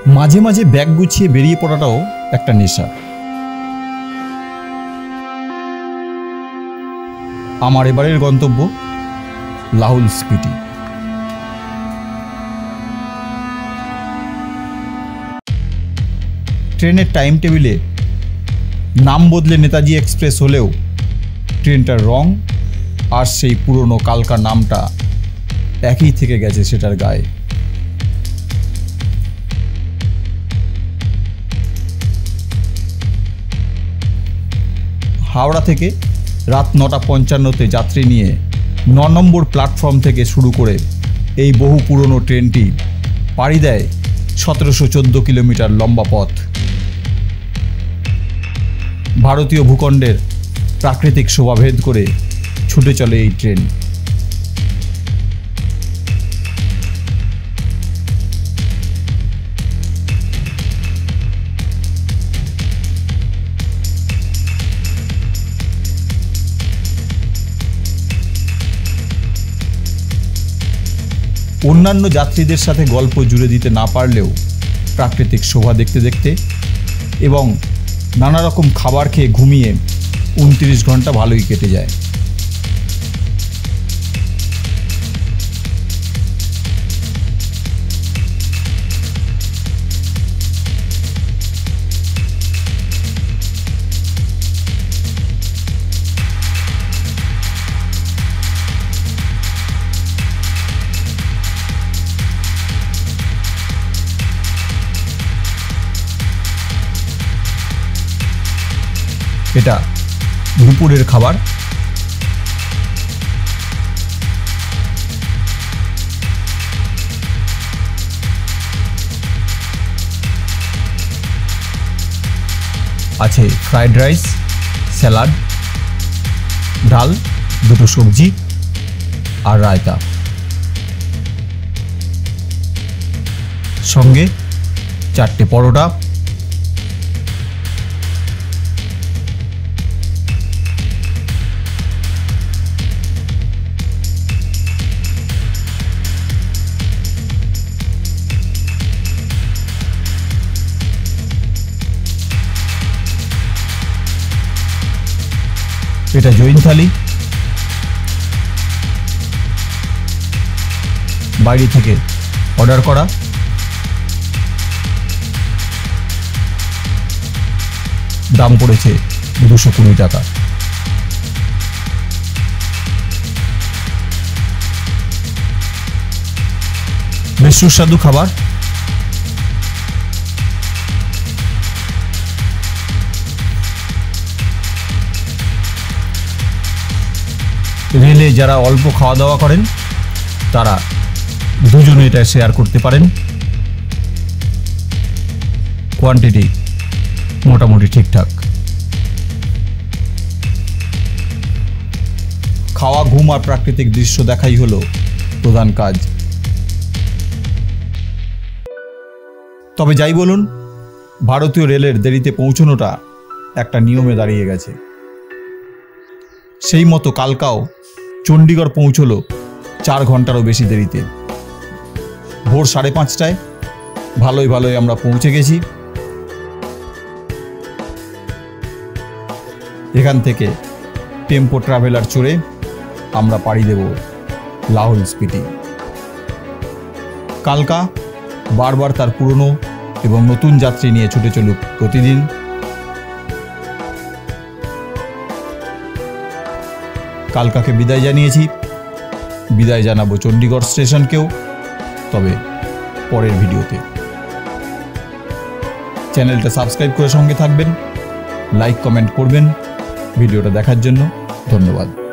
মাঝে মাঝে ব্যাগ গুছিয়ে বেরিয়ে পড়াটাও একটা নেশা। আমার এবারের গন্তব্য লাহুল স্পিতি। ট্রেনের টাইম টেবিলে নাম বদলে নেতাজি এক্সপ্রেস হলেও ট্রেনটার রং আর সেই পুরনো কালকা নামটা একই থেকে গেছে সেটার গায়ে। হাওড়া থেকে রাত 9:55-তে যাত্রী নিয়ে 9 নম্বর প্ল্যাটফর্ম থেকে শুরু করে এই বহু পুরনো ট্রেনটি পাড়ি দেয় 1714 কিলোমিটার লম্বা পথ। ভারতীয় ভূখণ্ডের প্রাকৃতিক শোভাভেদ করে ছুটে চলে এই ট্রেন। অন্যান্য যাত্রীদের সাথে গল্প জুড়ে দিতে না পারলেও প্রাকৃতিক শোভা দেখতে দেখতে এবং নানা রকম খাবার খেয়ে ঘুমিয়ে 29 ঘন্টা ভালোই কেটে যায়। এটা দুপুরের খাবার। আছে ফ্রাইড রাইস, স্যালাড, ডাল, 2টো সবজি আর রায়তা, সঙ্গে 4টে পরোটা, এটা জৈন থালি। বাইরে থেকে অর্ডার করা। দাম পড়েছে 220 টাকা। বেশ সুস্বাদু খাবার। রেলে যারা অল্প খাওয়া দাওয়া করেন তারা দুজনে এটা শেয়ার করতে পারেন। কোয়ান্টিটি মোটামুটি ঠিকঠাক। খাওয়া, ঘুম আর প্রাকৃতিক দৃশ্য দেখাই হলো প্রধান কাজ। তবে যাই বলুন, ভারতীয় রেলের দেরিতে পৌঁছানোটা একটা নিয়মে দাঁড়িয়ে গেছে। সেই মতো কালকাও চণ্ডীগড় পৌঁছলো 4 ঘন্টারও বেশি দেরিতে। ভোর 5:30টায় ভালোই আমরা পৌঁছে গেছি। এখান থেকে টেম্পো ট্রাভেলার চড়ে আমরা পাড়ি দেব লাহুল স্পিতি। কালকা বারবার তার পুরনো এবং নতুন যাত্রী নিয়ে ছুটে চলুক প্রতিদিন। কালকাকে বিদায় জানিয়েছি, বিদায় জানাবো চণ্ডীগড় স্টেশনকেও, তবে পরের ভিডিওতে। চ্যানেলটা সাবস্ক্রাইব করে সঙ্গে থাকবেন, লাইক কমেন্ট করবেন। ভিডিওটা দেখার জন্য ধন্যবাদ।